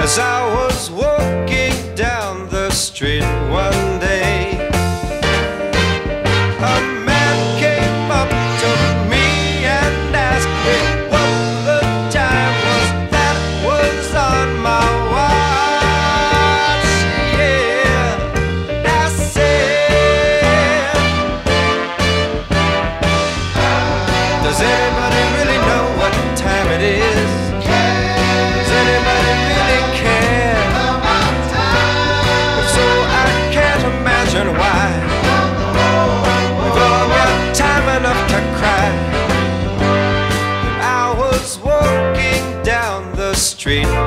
As I was walking down the street one day, a man came up to me and asked me what the time was that was on my watch. Yeah, I said, does anybody really know what time it is? Does anybody really care? If so, I can't imagine why. We've all got time enough to cry. And I was walking down the street